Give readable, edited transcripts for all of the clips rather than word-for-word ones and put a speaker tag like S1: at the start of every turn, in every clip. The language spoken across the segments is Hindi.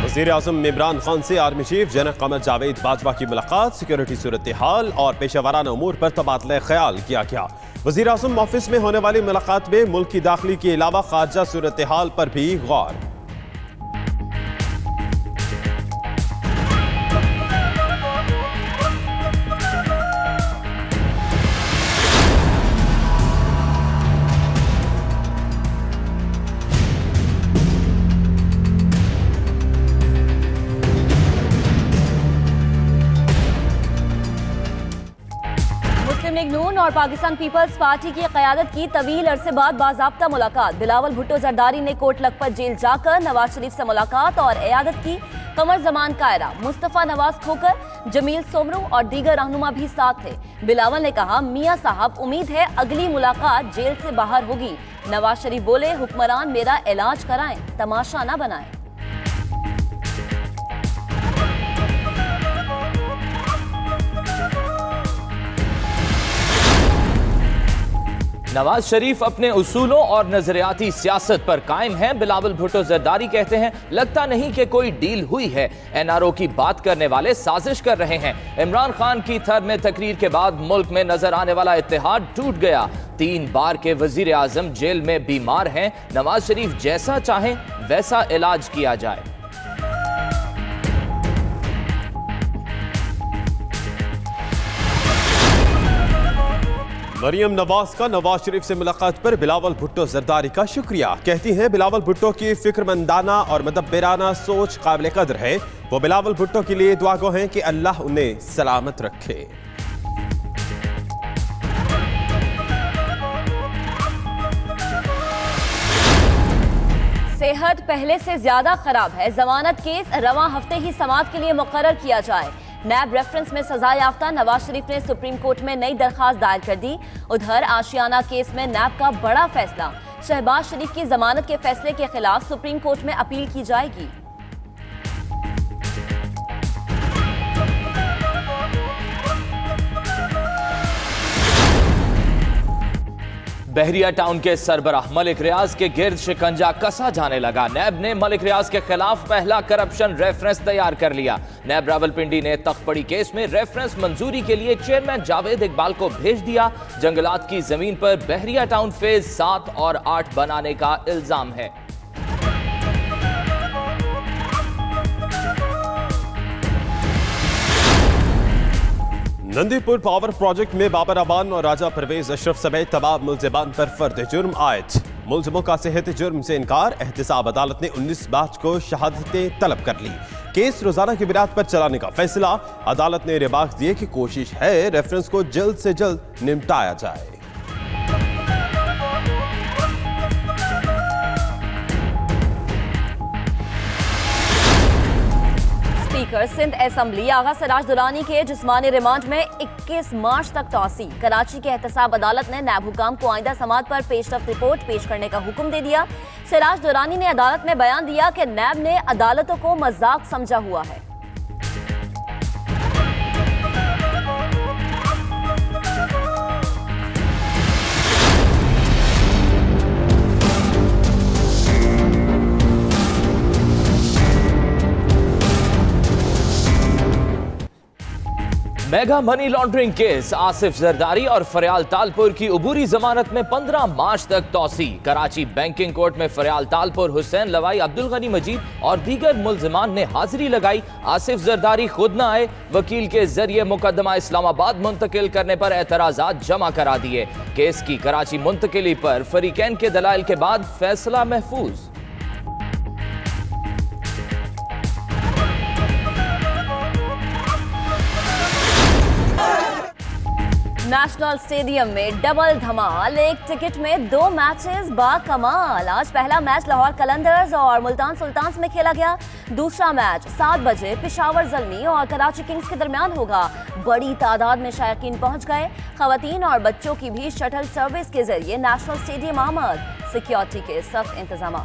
S1: वज़ीर आज़म इमरान खान से army chief general Qamar Javed Bajwa की मुलाकात, सिक्योरिटी सूरत हाल और पेशावराना उमूर पर तबादला ख्याल किया गया। वज़ीर आज़म ऑफिस में होने वाली मुलाकात में मुल्क की दाखिली के अलावा खारजा सूरत हाल पर भी गौर।
S2: मुस्लिम लीग नून और पाकिस्तान पीपल्स पार्टी की क़यादत की तवील अरसे बाद बाज़ाब्ता मुलाकात। बिलावल भुट्टो जरदारी ने कोट लखपत जेल जाकर नवाज शरीफ से मुलाकात और इयादत की। कमर जमान कायरा, मुस्तफ़ा नवाज खोकर, जमील सोमरू और दीगर रहनुमा भी साथ थे। बिलावल ने कहा, मियां साहब उम्मीद है अगली मुलाकात जेल से बाहर होगी। नवाज शरीफ बोले, हुक्मरान मेरा इलाज कराएं, तमाशा न बनाएं।
S3: नवाज शरीफ अपने उसूलों और नजरियाती सियासत पर कायम हैं। बिलावल भुट्टो जरदारी कहते हैं, लगता नहीं कि कोई डील हुई है। एनआरओ की बात करने वाले साजिश कर रहे हैं। इमरान खान की थर में तकरीर के बाद मुल्क में नजर आने वाला इत्तेहाद टूट गया। 3 बार के वजीर आजम जेल में बीमार हैं। नवाज शरीफ जैसा चाहें वैसा इलाज किया जाए।
S1: मरियम नवाज का नवाज शरीफ से मुलाकात पर बिलावल भुट्टो जरदारी का शुक्रिया। कहती हैं, बिलावल भुट्टो की फिक्रमंदाना और मदब्बराना सोच काबिल कदर है। वो बिलावल भुट्टो के लिए दुआगो हैं कि अल्लाह उन्हें सलामत रखे।
S2: सेहत पहले से ज्यादा खराब है। जमानत केस रवां हफ्ते ही समाअत के लिए मुकर्रर किया जाए। नैब रेफरेंस में सजा याफ्ता नवाज शरीफ ने सुप्रीम कोर्ट में नई दरखास्त दायर कर दी। उधर आशियाना केस में नैब का बड़ा फैसला। शहबाज शरीफ की जमानत के फैसले के खिलाफ सुप्रीम कोर्ट में अपील की जाएगी।
S3: बहरिया टाउन के सरबराह मलिक रियाज के गिर्द शिकंजा कसा जाने लगा। नैब ने मलिक रियाज के खिलाफ पहला करप्शन रेफरेंस तैयार कर लिया। नैब रावलपिंडी ने तख्तपड़ी केस में रेफरेंस मंजूरी के लिए चेयरमैन जावेद इकबाल को भेज दिया। जंगलात की जमीन पर बहरिया टाउन फेज 7 और 8 बनाने का इल्जाम है।
S1: नंदीपुर पावर प्रोजेक्ट में बाबर अबान और राजा परवेज अशरफ समेत तमाम मुल्जिमान पर फर्द जुर्म आयद। मुल्जिमों का सेहत जुर्म से इनकार। एहतसाब अदालत ने 19 मार्च को शहादतें तलब कर ली। केस रोजाना की बिनाद पर चलाने का फैसला। अदालत ने रिमार्क दिए कि कोशिश है रेफरेंस को जल्द से जल्द निपटाया जाए।
S2: स्पीकर सिंध असेंबली आगा सिराज दुरानी के जिस्मानी रिमांड में 21 मार्च तक तौसी। कराची के एहतसाब अदालत ने नैब हुकाम को आइंदा समाअत पर पेशरफ रिपोर्ट पेश करने का हुक्म दे दिया। सिराज दुरानी ने अदालत में बयान दिया कि नैब ने अदालतों को मजाक समझा हुआ है।
S3: Mega money laundering case. Asif Zardari और फरियाल तालपुर की उबूरी जमानत में 15 मार्च तक तौसी। कराची बैंकिंग कोर्ट में फरियाल तालपुर, हुसैन लवाई, अब्दुल गनी मजीद और दीगर मुल्जिमान ने हाजिरी लगाई। आसिफ जरदारी खुद न आए। वकील के जरिए मुकदमा इस्लामाबाद मुंतकिल करने पर एतराजात जमा करा दिए। केस की कराची मुंतकिली पर फरीकैन के दलाइल के बाद फैसला महफूज।
S2: नेशनल स्टेडियम में डबल धमाल। एक टिकट में 2 मैचेस बाकमाल। आज पहला मैच लाहौर कलंदर्स और मुल्तान सुल्तान्स में खेला गया। दूसरा मैच 7 बजे पेशावर ज़ल्मी और कराची किंग्स के दरमियान होगा। बड़ी तादाद में शायकीन पहुंच गए। खवातीन और बच्चों की भी शटल सर्विस के जरिए नेशनल स्टेडियम आमद। सिक्योरिटी के सख्त इंतजाम।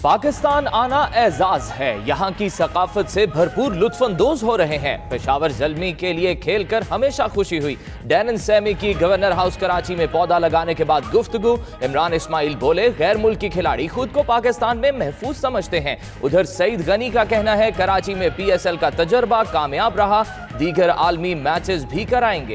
S3: पाकिस्तान आना एजाज है, यहाँ की सकाफत से भरपूर लुत्फानंदोज हो रहे हैं। पेशावर ज़ल्मी के लिए खेल कर हमेशा खुशी हुई। डैरन सैमी की गवर्नर हाउस कराची में पौधा लगाने के बाद गुफ्तगू। इमरान इस्माइल बोले, गैर मुल्की खिलाड़ी खुद को पाकिस्तान में महफूज समझते हैं। उधर सईद गनी का कहना है, कराची में PSL का तजर्बा कामयाब रहा, दीगर आलमी मैचेस भी कराएंगे।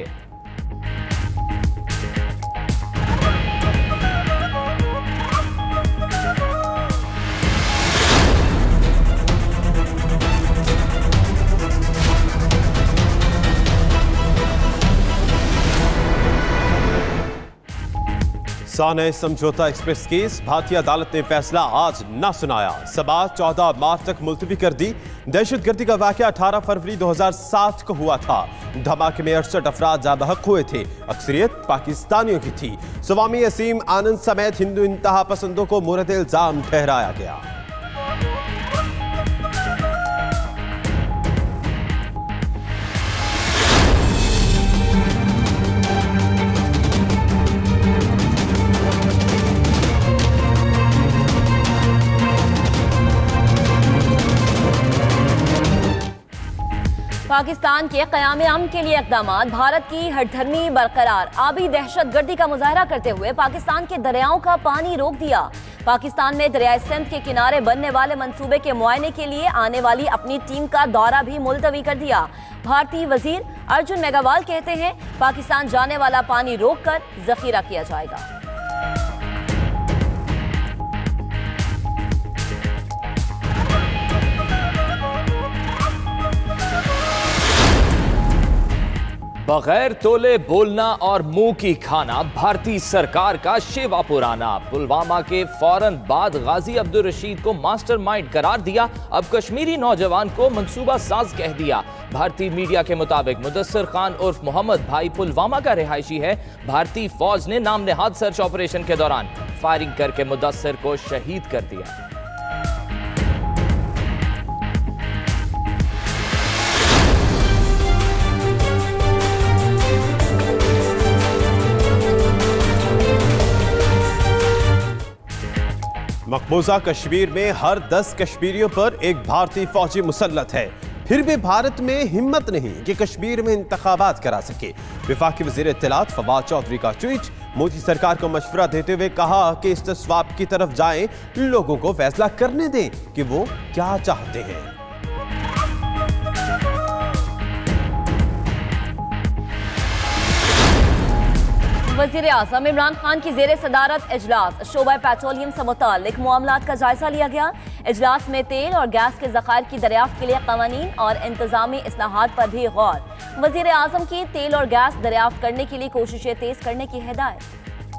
S1: साने समझौता एक्सप्रेस केस, भारतीय अदालत ने फैसला आज न सुनाया। समाअत 14 मार्च तक मुलतवी कर दी। दहशतगर्दी का वाकया 18 फरवरी 2007 को हुआ था। धमाके में 68 अफराद जाबहक हुए थे। अक्सरियत पाकिस्तानियों की थी। स्वामी असीम आनंद समेत हिंदू इंतहा पसंदों को मोरद इल्जाम ठहराया गया।
S2: पाकिस्तान के क़याम अमन के लिए इक़दाम, भारत की हठधर्मी बरकरार। आबी दहशतगर्दी का मुजाहरा करते हुए पाकिस्तान के दरियाओं का पानी रोक दिया। पाकिस्तान में दरियाए सिंध के किनारे बनने वाले मंसूबे के मुआयने के लिए आने वाली अपनी टीम का दौरा भी मुलतवी कर दिया। भारतीय वजीर अर्जुन मेघवाल कहते हैं, पाकिस्तान जाने वाला पानी रोककर जखीरा किया जाएगा।
S3: बगैर तोले बोलना और मुंह की खाना भारतीय सरकार का शेवा पुराना। पुलवामा के फौरन बाद गाजी अब्दुल रशीद को मास्टरमाइंड करार दिया। अब कश्मीरी नौजवान को मंसूबा साज कह दिया। भारतीय मीडिया के मुताबिक मुदस्सिर खान उर्फ मोहम्मद भाई पुलवामा का रिहायशी है। भारतीय फौज ने नाम नेहाद सर्च ऑपरेशन के दौरान फायरिंग करके मुदस्सिर को शहीद कर दिया।
S1: मकबूजा कश्मीर में हर 10 कश्मीरियों पर एक भारतीय फौजी मुसल्लत है। फिर भी भारत में हिम्मत नहीं कि कश्मीर में इंतखाबात करा सके। वफाकी वज़ीर इत्तलात फवाद चौधरी का ट्वीट। मोदी सरकार को मशवरा देते हुए कहा कि इस्तिस्वाब की तरफ जाएं, लोगों को फैसला करने दें कि वो क्या चाहते हैं।
S2: वज़ीर आज़म इमरान खान की ज़ेरे सदारत इजलास, शोबा पेट्रोलियम से मुताल्लिक मामलात का जायजा लिया गया। इजलास में तेल और गैस के ज़खायर की दरियाफ्त के लिए क़वानीन और इंतज़ामी इस्लाहात पर भी गौर। वज़ीर आज़म की तेल और गैस दरियाफ्त करने के लिए कोशिशें तेज करने की हिदायत।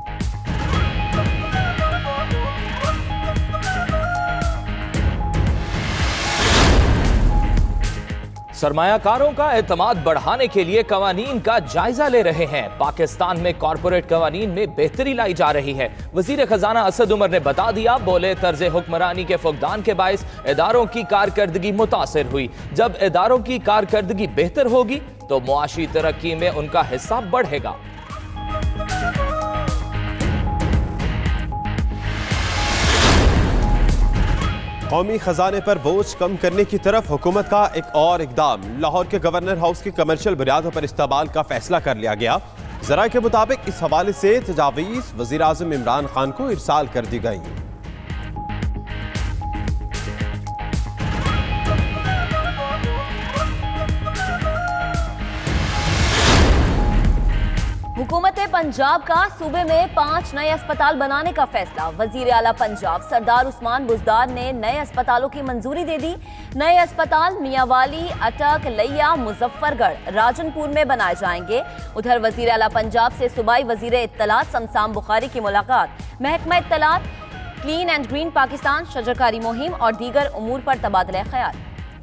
S3: सरमायाकारों का एतमाद बढ़ाने के लिए कवानीन का जायजा ले रहे हैं। पाकिस्तान में कॉरपोरेट कवानीन में बेहतरी लाई जा रही है। वजीर खजाना असद उमर ने बता दिया, बोले तर्ज हुक्मरानी के फुकदान के बायस इदारों की कारकर्दगी मुतासिर हुई। जब इदारों की कारकर्दगी बेहतर होगी तो मुआशी तरक्की में उनका हिस्सा बढ़ेगा।
S1: कौमी खजाने पर बोझ कम करने की तरफ हुकूमत का एक और इकदाम। लाहौर के गवर्नर हाउस की कमर्शियल बुनियादों पर इस्तेमाल का फैसला कर लिया गया। ज़राए के मुताबिक इस हवाले से तजावीज़ वज़ीर आज़म इमरान खान को इरसाल कर दी गई।
S2: हुकूमत पंजाब का सूबे में 5 नए अस्पताल बनाने का फैसला। वजीर आला पंजाब सरदार उस्मान बुज़दार ने नए अस्पतालों की मंजूरी दे दी। नए अस्पताल मियांवाली, अटक, लिया, मुजफ्फरगढ़, राजनपुर में बनाए जाएंगे। उधर वजीर आला पंजाब से सूबाई वजीर इत्तलात शमसाम बुखारी की मुलाकात। महकमा इत्तलात, क्लीन एंड ग्रीन पाकिस्तान, शजरकारी मुहिम और दीगर उमूर पर तबादला ख्याल।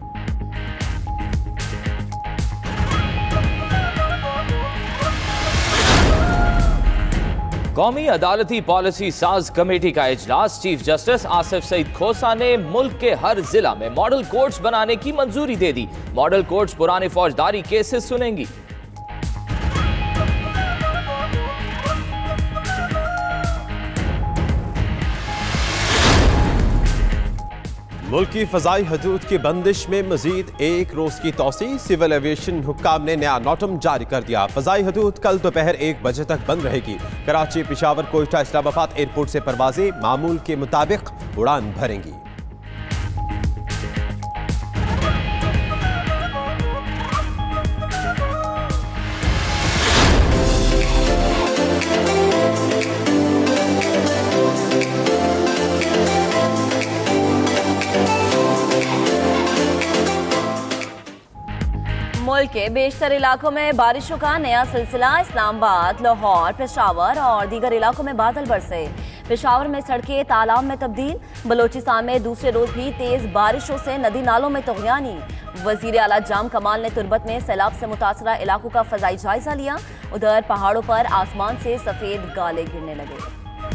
S3: कौमी अदालती पॉलिसी साज कमेटी का इजलास। चीफ जस्टिस आसिफ सईद खोसा ने मुल्क के हर जिला में मॉडल कोर्ट्स बनाने की मंजूरी दे दी। मॉडल कोर्ट्स पुराने फौजदारी केसेस सुनेंगी।
S1: मुल्क की फजाई हदूद की बंदिश में मजीद एक रोज की तोसी। सिविल एविएशन हुक्काम ने नया नोटम जारी कर दिया। फजाई हदूद कल दोपहर 1 बजे तक बंद रहेगी। कराची, पेशावर, कोयटा, इस्लामाबाद एयरपोर्ट से परवाजें मामूल के मुताबिक उड़ान भरेंगी।
S2: मुल्क के बेशतर इलाकों में बारिशों का नया सिलसिला। इस्लामाबाद, लाहौर, पेशावर और दीगर इलाकों में बादल बरसे। पेशावर में सड़कें तालाब में तब्दील। बलोचिस्तान में दूसरे रोज भी तेज बारिशों से नदी नालों में तगयानी। वजीर आला जाम कमाल ने तुर्बत में सैलाब से मुतासरा इलाकों का फजाई जायजा लिया। उधर पहाड़ों पर आसमान से सफेद गाले गिरने लगे।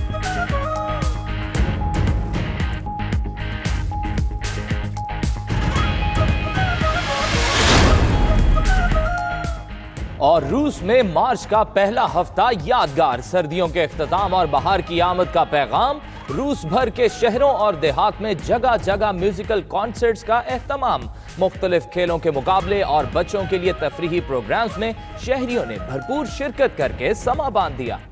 S3: और रूस में मार्च का पहला हफ्ता यादगार। सर्दियों के इख्तिताम और बहार की आमद का पैगाम। रूस भर के शहरों और देहात में जगह जगह म्यूजिकल कॉन्सर्ट्स का एहतमाम। मुख्तलिफ खेलों के मुकाबले और बच्चों के लिए तफरीही प्रोग्राम्स में शहरियों ने भरपूर शिरकत करके समा बांध दिया।